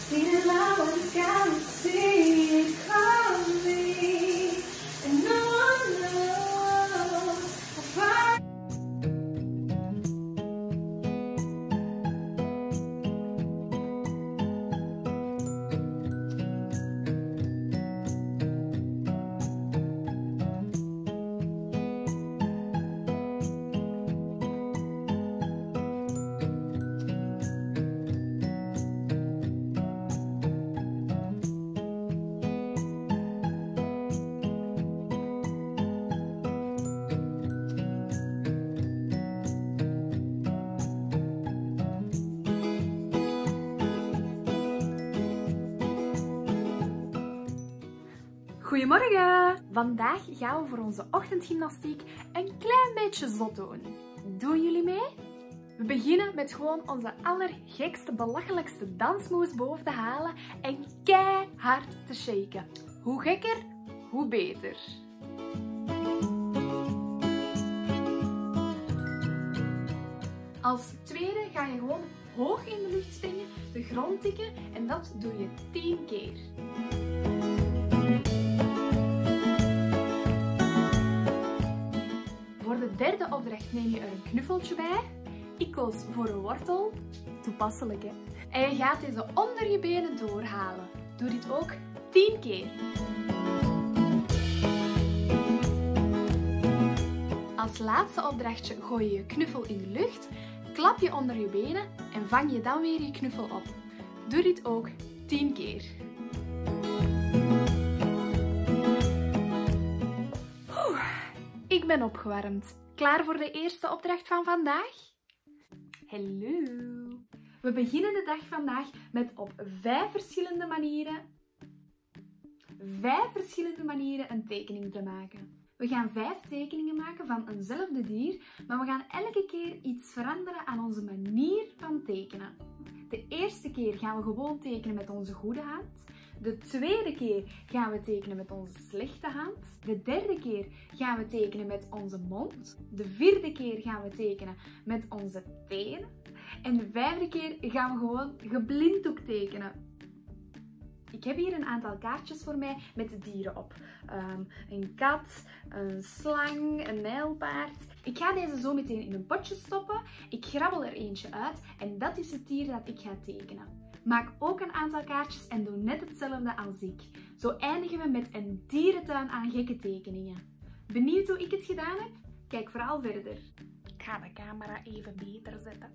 seen it now on the galaxy coming, and no one knows how far. Goedemorgen! Vandaag gaan we voor onze ochtendgymnastiek een klein beetje zot doen. Doen jullie mee? We beginnen met gewoon onze allergekste, belachelijkste dansmoves boven te halen en keihard te shaken. Hoe gekker, hoe beter. Als tweede ga je gewoon hoog in de lucht springen, de grond tikken en dat doe je 10 keer. Voor de derde opdracht neem je er een knuffeltje bij. Ik koos voor een wortel. Toepasselijk, hè? En je gaat deze onder je benen doorhalen. Doe dit ook 10 keer. Als laatste opdrachtje gooi je je knuffel in de lucht, klap je onder je benen en vang je dan weer je knuffel op. Doe dit ook 10 keer. Ik ben opgewarmd. Klaar voor de eerste opdracht van vandaag? Hallo! We beginnen de dag vandaag met op 5 verschillende manieren een tekening te maken. We gaan 5 tekeningen maken van eenzelfde dier, maar we gaan elke keer iets veranderen aan onze manier van tekenen. De eerste keer gaan we gewoon tekenen met onze goede hand. De tweede keer gaan we tekenen met onze slechte hand. De derde keer gaan we tekenen met onze mond. De vierde keer gaan we tekenen met onze tenen. En de vijfde keer gaan we gewoon geblinddoek tekenen. Ik heb hier een aantal kaartjes voor mij met de dieren op. Een kat, een slang, een nijlpaard. Ik ga deze zo meteen in een potje stoppen. Ik grabbel er eentje uit en dat is het dier dat ik ga tekenen. Maak ook een aantal kaartjes en doe net hetzelfde als ik. Zo eindigen we met een dierentuin aan gekke tekeningen. Benieuwd hoe ik het gedaan heb? Kijk vooral verder. Ik ga de camera even beter zetten.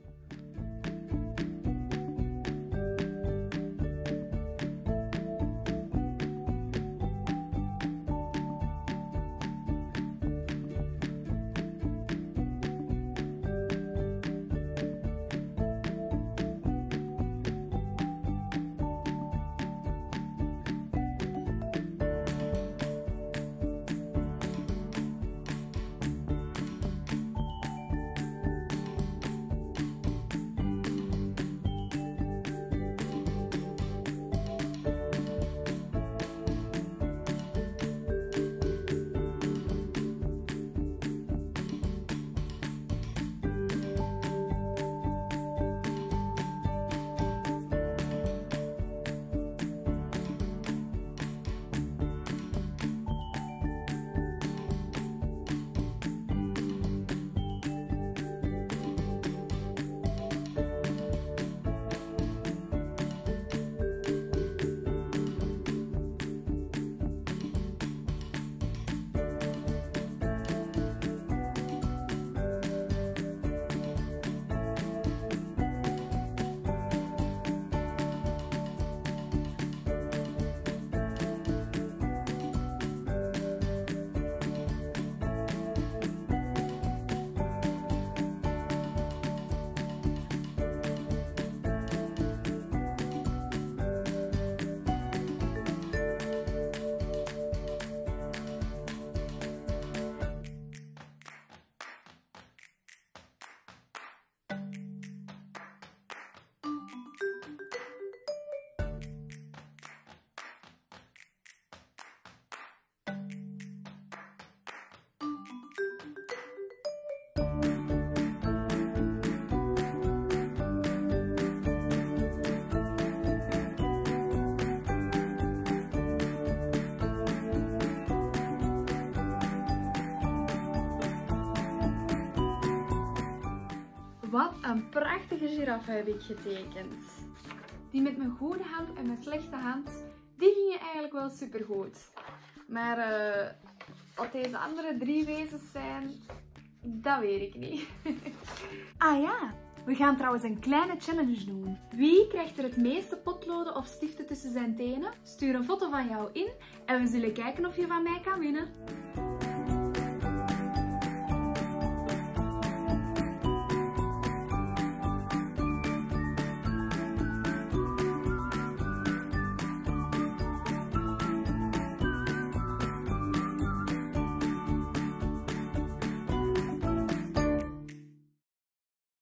Een prachtige giraffe heb ik getekend. Die met mijn goede hand en mijn slechte hand, die gingen eigenlijk wel supergoed. Maar wat deze andere 3 wezens zijn, dat weet ik niet. Ah ja, we gaan trouwens een kleine challenge doen. Wie krijgt er het meeste potloden of stiften tussen zijn tenen? Stuur een foto van jou in en we zullen kijken of je van mij kan winnen.